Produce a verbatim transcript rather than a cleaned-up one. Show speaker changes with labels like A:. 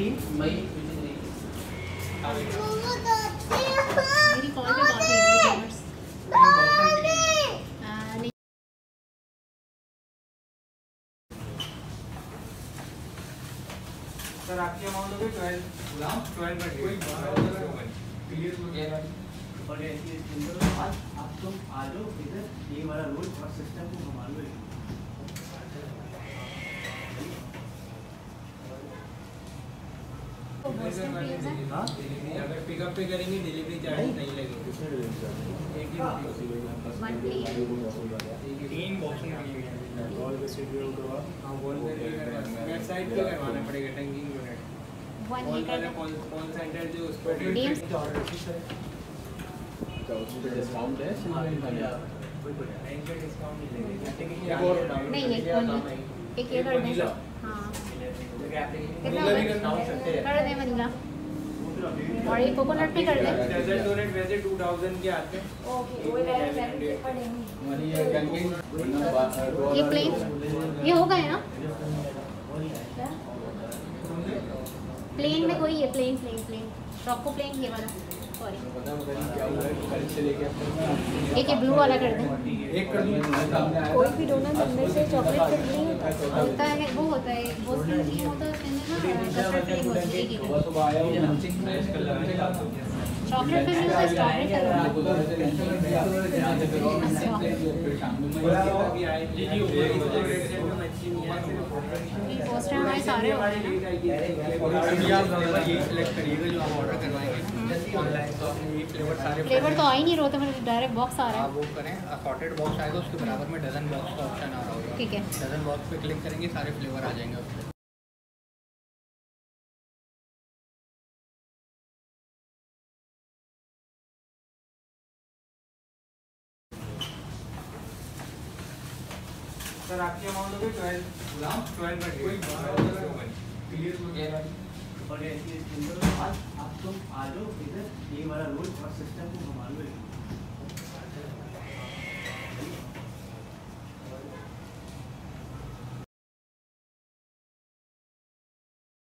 A: Eighteen मई
B: मेरी call पे बात हुई।
C: सर आपकी अमाउंट हो गई ट्वेल्व ट्वेल्व क्लियर हो गया।
A: और आज आप तुम आ जाओ इधर, ये वाला रूल और सिस्टम को घुमा लो।
C: अगर पिकअप पे करेंगे डिलीवरी चार्ज नहीं लगेगा। तीन बॉक्स वेबसाइट पे करवाना पड़ेगा टंगिंग यूनिट। कॉल सेंटर जो उस पर
A: डिस्काउंट है
B: नहीं, एक एक ये कर दें। हाँ कर दें वनीला, और ये कोकोनट भी कर दें।
C: डेजर्ट डोनेट वैसे टू थाउजेंड के आते हैं।
B: ओके ये प्लेन ये हो गए ना, प्लेन में कोई है, plain plain plain choco plain ये वाला, सॉरी एक ये ब्लू वाला कर दें।
C: एक कर दूं
B: कोई भी डोनट अंदर से चॉकलेट फिलिंग होता है, वो होता है वो नहीं होता है ना, कस्टर्ड फिलिंग होती है। चॉकलेट फिलिंग का स्ट्रॉबेरी कलर पोस्टर हमारे सारे हो गए फ्लेवर तो आ ही नहीं रहा, तो मेरे डायरेक्ट बॉक्स आ रहा है।
D: वो करें असॉर्टेड बॉक्स आएगा, उसके बराबर में डजन बॉक्स का ऑप्शन आ रहा होगा।
B: ठीक है,
D: डजन बॉक्स पे क्लिक करेंगे, सारे फ्लेवर आ जाएंगे।
C: सर आपकी अमाउंट हो गई ट्वेल्व ट्वेल्व क्लियर हो गया।
A: और आज आप तुम आ जाओ इधर, ये वाला रूल और सिस्टम को